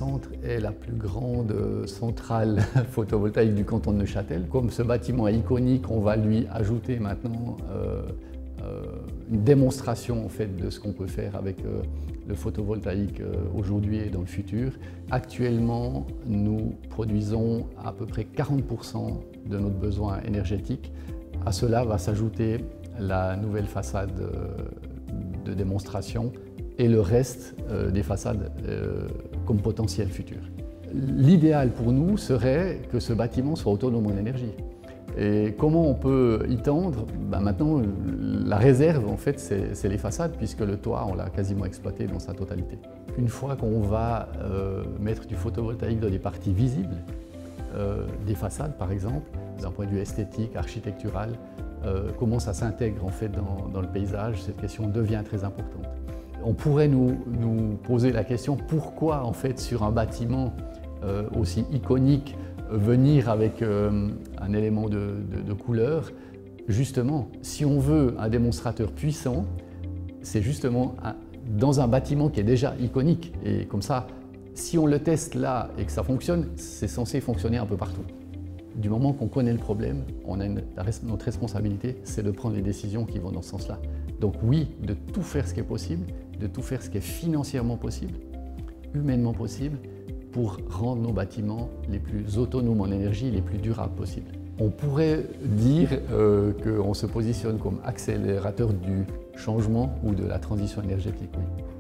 Centre est la plus grande centrale photovoltaïque du canton de Neuchâtel. Comme ce bâtiment est iconique, on va lui ajouter maintenant une démonstration en fait, de ce qu'on peut faire avec le photovoltaïque aujourd'hui et dans le futur. Actuellement, nous produisons à peu près 40% de notre besoin énergétique. À cela va s'ajouter la nouvelle façade de démonstration et le reste des façades comme potentiel futur. L'idéal pour nous serait que ce bâtiment soit autonome en énergie. Et comment on peut y tendre? Maintenant, la réserve, en fait, c'est les façades, puisque le toit, on l'a quasiment exploité dans sa totalité. Une fois qu'on va mettre du photovoltaïque dans des parties visibles, des façades par exemple, d'un point de vue esthétique, architectural, comment ça s'intègre en fait dans le paysage, cette question devient très importante. On pourrait nous poser la question pourquoi en fait sur un bâtiment aussi iconique venir avec un élément de couleur. Justement, si on veut un démonstrateur puissant, c'est justement dans un bâtiment qui est déjà iconique. Et comme ça, si on le teste là et que ça fonctionne, c'est censé fonctionner un peu partout. Du moment qu'on connaît le problème, notre responsabilité, c'est de prendre les décisions qui vont dans ce sens-là. Donc oui, de tout faire ce qui est possible, de tout faire ce qui est financièrement possible, humainement possible, pour rendre nos bâtiments les plus autonomes en énergie, les plus durables possibles. On pourrait dire qu'on se positionne comme accélérateur du changement ou de la transition énergétique, oui.